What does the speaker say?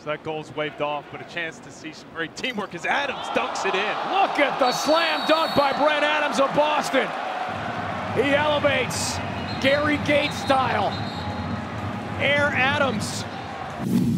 So that goal's waved off, but a chance to see some great teamwork as Adams dunks it in. Look at the slam dunk by Brent Adams of Boston. He elevates Gary Gait style. Air Adams.